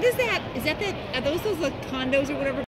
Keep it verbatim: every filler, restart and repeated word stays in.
What is that? Is that the, are those those like condos or whatever